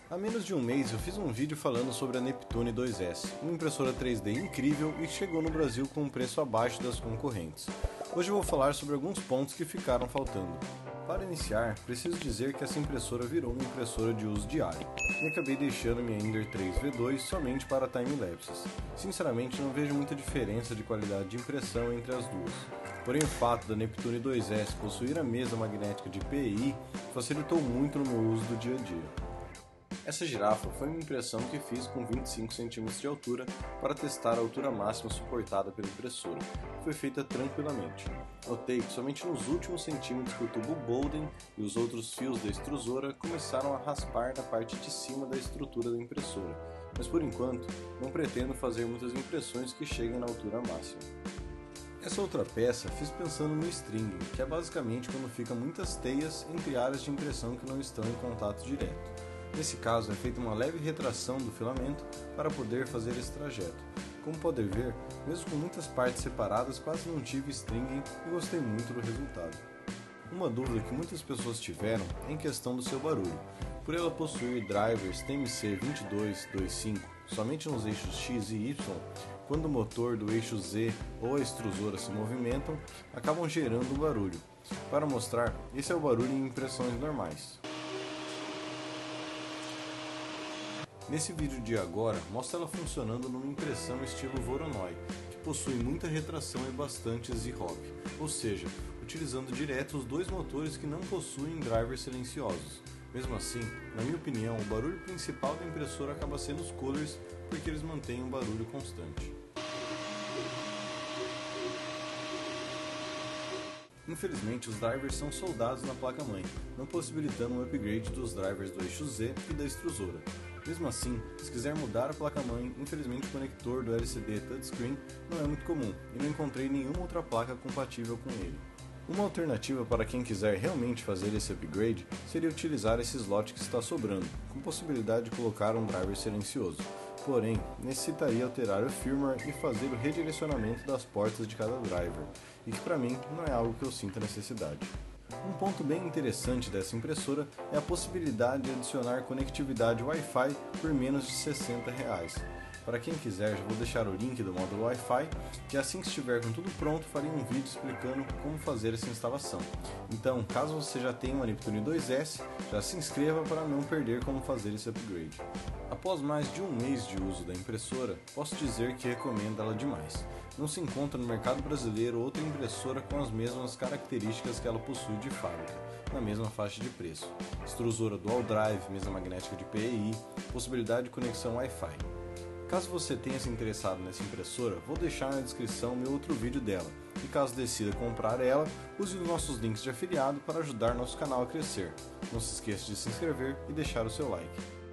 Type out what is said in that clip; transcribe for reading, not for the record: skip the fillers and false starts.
Há menos de um mês eu fiz um vídeo falando sobre a Neptune 2S, uma impressora 3D incrível e que chegou no Brasil com um preço abaixo das concorrentes. Hoje eu vou falar sobre alguns pontos que ficaram faltando. Para iniciar, preciso dizer que essa impressora virou uma impressora de uso diário, e acabei deixando minha Ender 3 V2 somente para time-lapses. Sinceramente não vejo muita diferença de qualidade de impressão entre as duas. Porém o fato da Neptune 2S possuir a mesa magnética de PI facilitou muito no meu uso do dia a dia. Essa girafa foi uma impressão que fiz com 25 cm de altura para testar a altura máxima suportada pela impressora. Foi feita tranquilamente. Notei que somente nos últimos centímetros que o tubo Bowden e os outros fios da extrusora começaram a raspar na parte de cima da estrutura da impressora, mas por enquanto não pretendo fazer muitas impressões que cheguem na altura máxima. Essa outra peça fiz pensando no stringing, que é basicamente quando fica muitas teias entre áreas de impressão que não estão em contato direto. Nesse caso, é feita uma leve retração do filamento para poder fazer esse trajeto. Como podem ver, mesmo com muitas partes separadas, quase não tive stringing e gostei muito do resultado. Uma dúvida que muitas pessoas tiveram é em questão do seu barulho. Por ela possuir drivers TMC2225 somente nos eixos X e Y, quando o motor do eixo Z ou a extrusora se movimentam, acabam gerando um barulho. Para mostrar, esse é o barulho em impressões normais. Nesse vídeo de agora, mostra ela funcionando numa impressão estilo Voronoi, que possui muita retração e bastante Z-Hop, ou seja, utilizando direto os dois motores que não possuem drivers silenciosos. Mesmo assim, na minha opinião, o barulho principal da impressora acaba sendo os coolers, porque eles mantêm um barulho constante. Infelizmente, os drivers são soldados na placa-mãe, não possibilitando um upgrade dos drivers do eixo Z e da extrusora. Mesmo assim, se quiser mudar a placa-mãe, infelizmente o conector do LCD touchscreen não é muito comum e não encontrei nenhuma outra placa compatível com ele. Uma alternativa para quem quiser realmente fazer esse upgrade seria utilizar esse slot que está sobrando, com possibilidade de colocar um driver silencioso. Porém, necessitaria alterar o firmware e fazer o redirecionamento das portas de cada driver, e que para mim não é algo que eu sinta necessidade. Um ponto bem interessante dessa impressora é a possibilidade de adicionar conectividade Wi-Fi por menos de R$60. Para quem quiser, já vou deixar o link do módulo Wi-Fi, que assim que estiver com tudo pronto, farei um vídeo explicando como fazer essa instalação. Então, caso você já tenha uma Neptune 2S, já se inscreva para não perder como fazer esse upgrade. Após mais de um mês de uso da impressora, posso dizer que recomendo ela demais. Não se encontra no mercado brasileiro outra impressora com as mesmas características que ela possui de fábrica, na mesma faixa de preço. Extrusora Dual Drive, mesa magnética de PI, possibilidade de conexão Wi-Fi. Caso você tenha se interessado nessa impressora, vou deixar na descrição meu outro vídeo dela. E caso decida comprar ela, use os nossos links de afiliado para ajudar nosso canal a crescer. Não se esqueça de se inscrever e deixar o seu like.